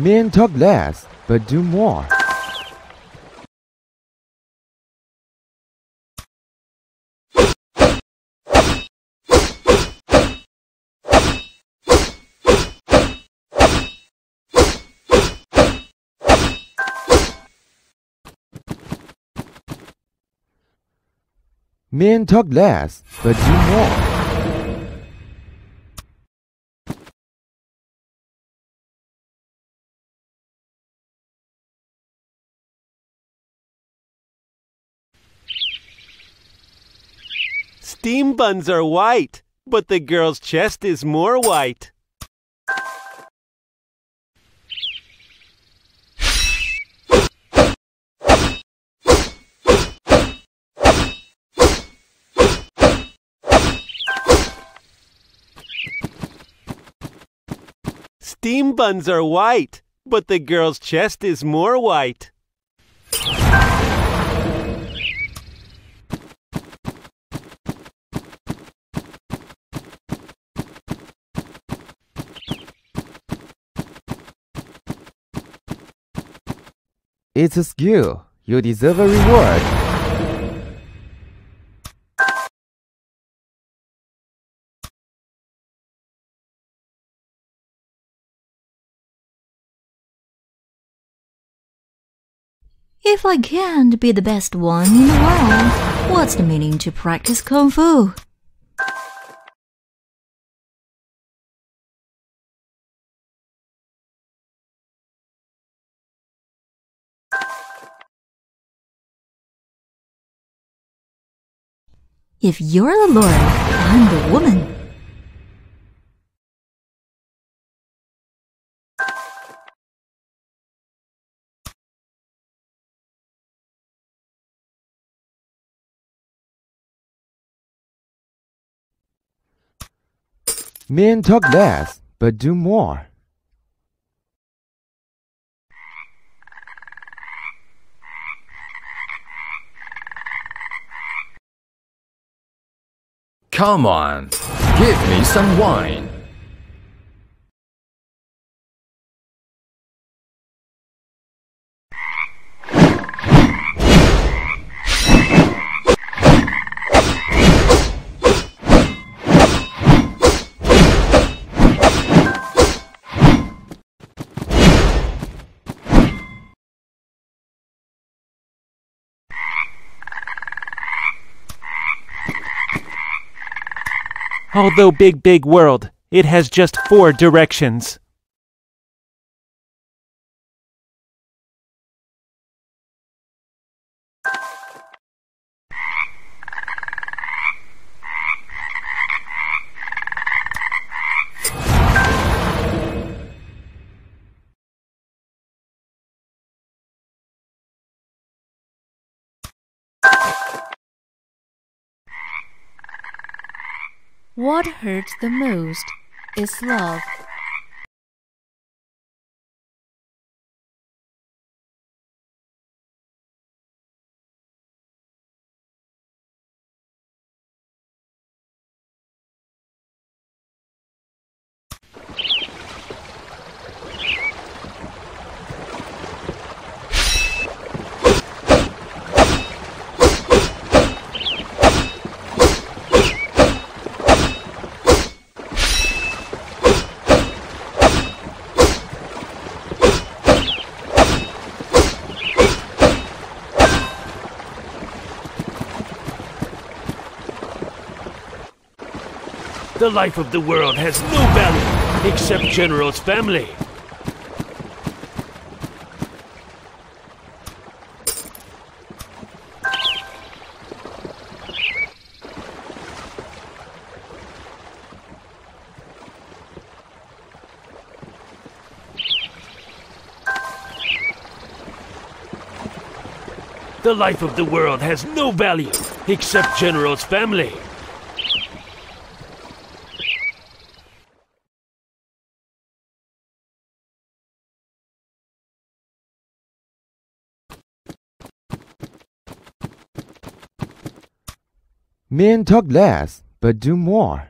Men talk less but do more. Men talk less but do more. Steam buns are white, but the girl's chest is more white. Steam buns are white, but the girl's chest is more white. It's a skill. You deserve a reward. If I can't be the best one in the world, what's the meaning to practice Kung Fu? If you're the Lord, I'm the woman. Men talk less but do more. Come on, give me some wine. Although big, big world, it has just 4 directions. What hurts the most is love. The life of the world has no value except General's family. The life of the world has no value except General's family. Men talk less but do more.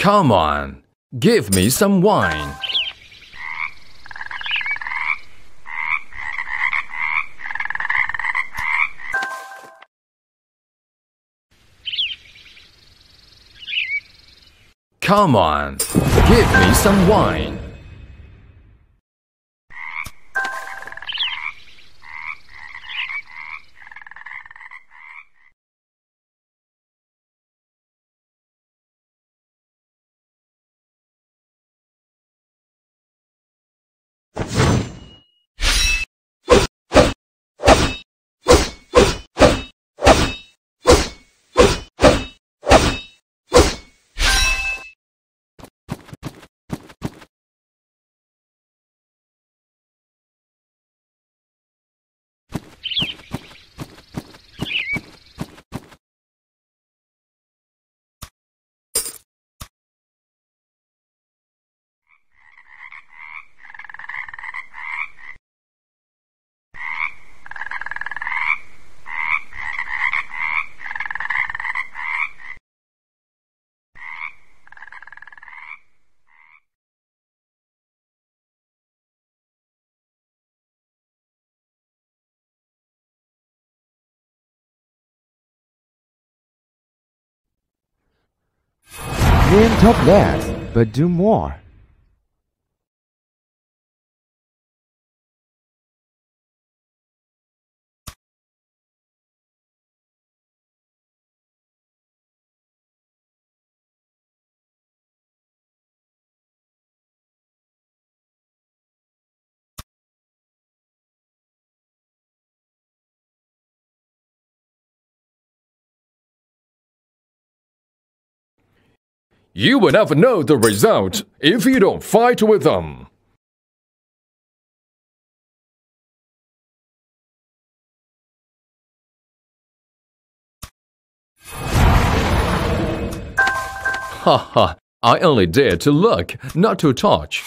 Come on, give me some wine. Come on, give me some wine. Then talk less, but do more. You will never know the result if you don't fight with them. Ha ha, I only dare to look, not to touch.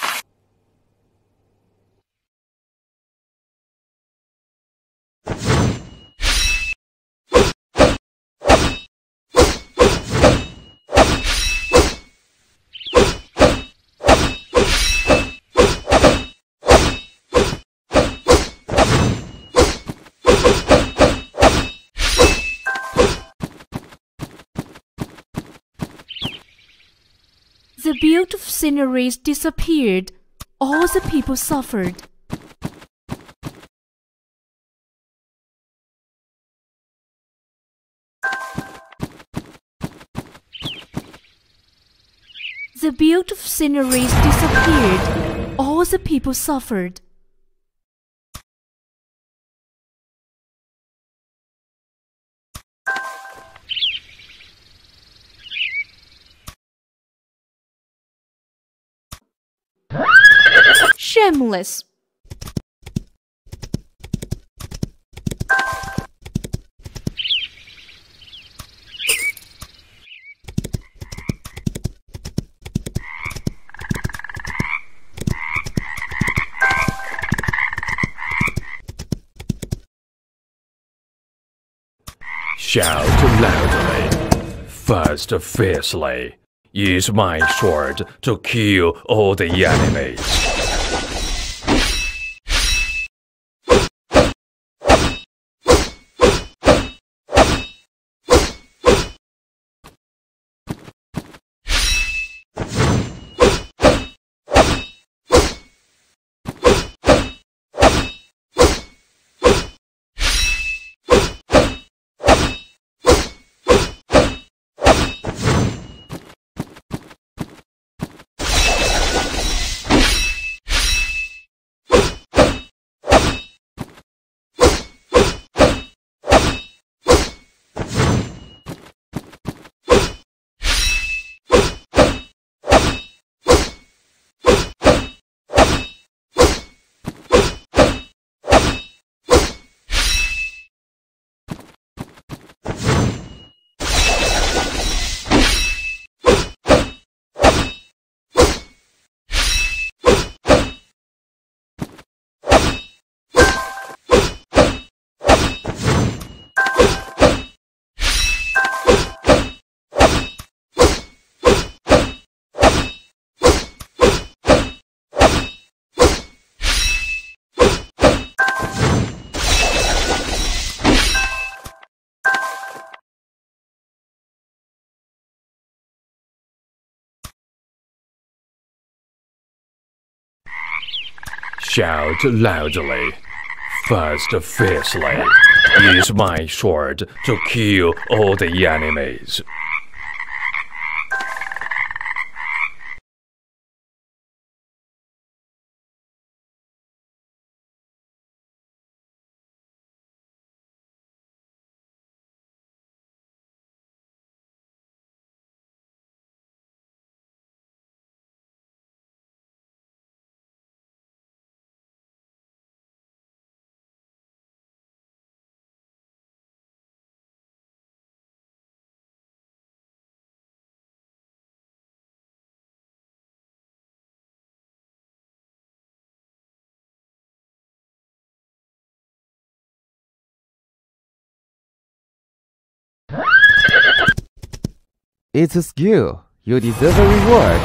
The beautiful sceneries disappeared. All the people suffered. The beautiful sceneries disappeared. All the people suffered. Shameless. Shout loudly, first fiercely. Use my sword to kill all the enemies. Shout loudly. First fiercely. Use my sword to kill all the enemies. It's a skill. You deserve a reward.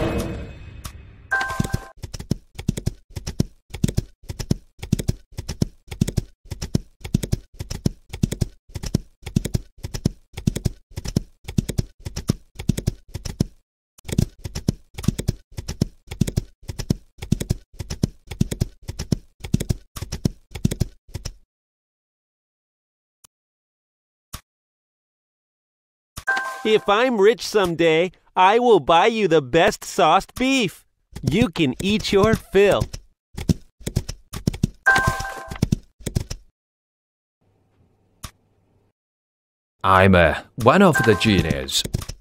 If I'm rich someday, I will buy you the best sauced beef. You can eat your fill. I'm one of the genies.